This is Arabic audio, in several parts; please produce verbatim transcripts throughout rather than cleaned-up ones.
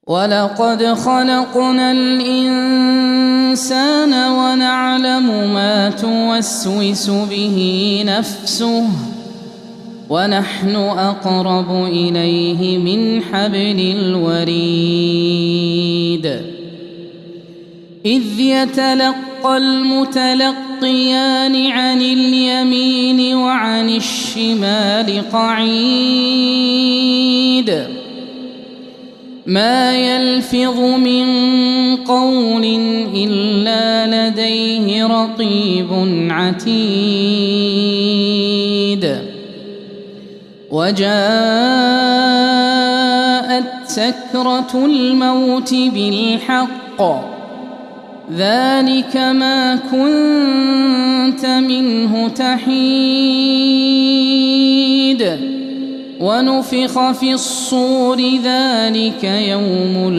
ولقد خلقنا الإنسان ونعلم ما توسوس به نفسه ونحن أقرب إليه من حبل الوريد إذ يتلقى المتلقيان عن اليمين وعن الشمال قعيد ما يلفظ من قول إلا لديه رقيب عتيد وجاءت سكرة الموت بالحق ذلك ما كنت منه تحيد ونفخ في الصور ذلك يوم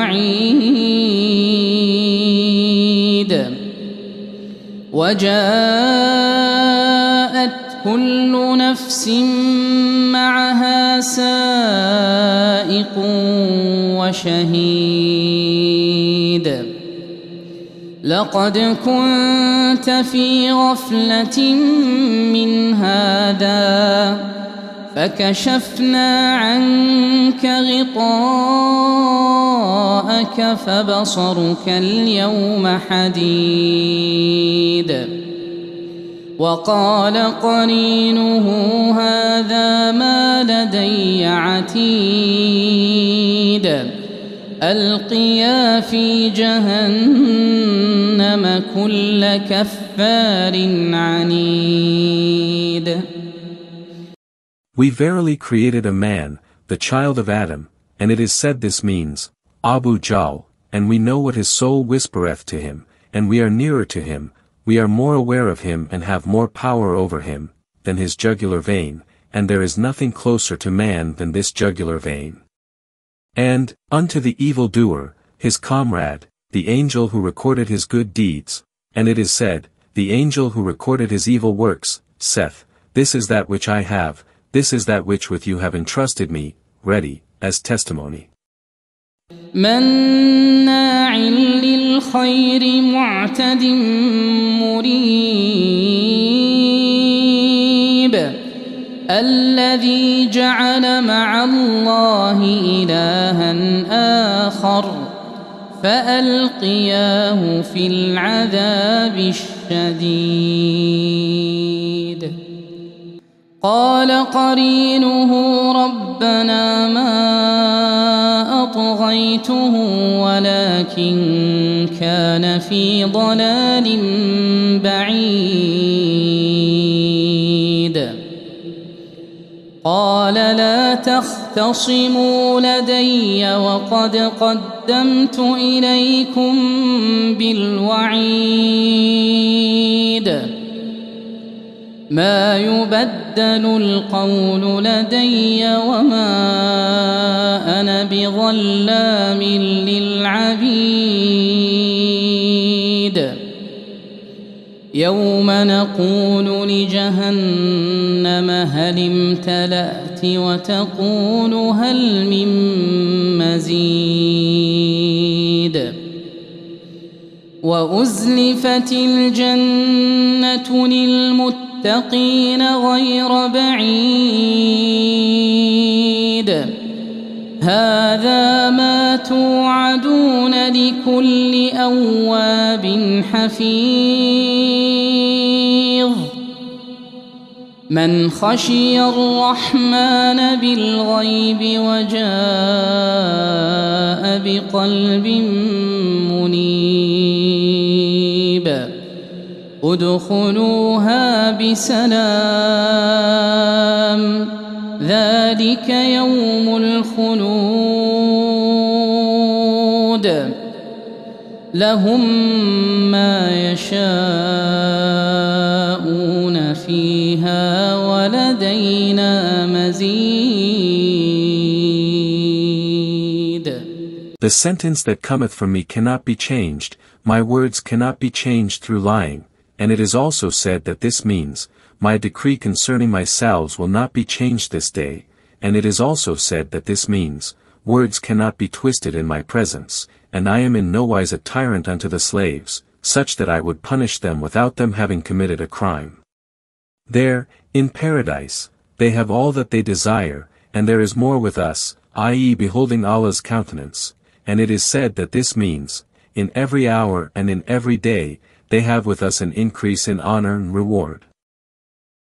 الوعيد وجاءت كل نفس معها سائق وشهيد لقد كنت في غفلة من هذا فكشفنا عنك غطاءك فبصرك اليوم حديد وقال قرينه هذا ما لدي عتيد ألقيا في جهنم كل كفار عنيد. We verily created a man, the child of Adam, and it is said this means, Abu Jahl, and we know what his soul whispereth to him, and we are nearer to him, we are more aware of him and have more power over him, than his jugular vein, and there is nothing closer to man than this jugular vein. And, unto the evildoer, his comrade, the angel who recorded his good deeds, and it is said, the angel who recorded his evil works, saith, this is that which I have, this is that which with you have entrusted me, ready, as testimony. مناع للخير معتد مريب الذي جعل مع الله إلها آخر فألقياه في العذاب الشديد قال قرينه ربنا ما أطغيته ولكن كان في ضلال بعيد قال لا تختصموا لدي وقد قدمت إليكم بالوعيد ما يبدل القول لدي وما أنا بظلام للعبيد يوم نقول لجهنم هل امتلأت وتقول هل من مزيد وأزلفت الجنة للمتقين غير بعيد هذا ما توعدون لكل أواب حفيظ من خشي الرحمن بالغيب وجاء بقلب منيب ادخلوها بسلام ذلك يوم الخلود لهم ما يشاءون فيها ولدينا مزيد. The sentence that cometh from me cannot be changed, my words cannot be changed through lying, and it is also said that this means, my decree concerning myself will not be changed this day, and it is also said that this means, words cannot be twisted in my presence, and I am in no wise a tyrant unto the slaves, such that I would punish them without them having committed a crime. There, in paradise, they have all that they desire, and there is more with us, that is beholding Allah's countenance, and it is said that this means, in every hour and in every day, they have with us an increase in honor and reward.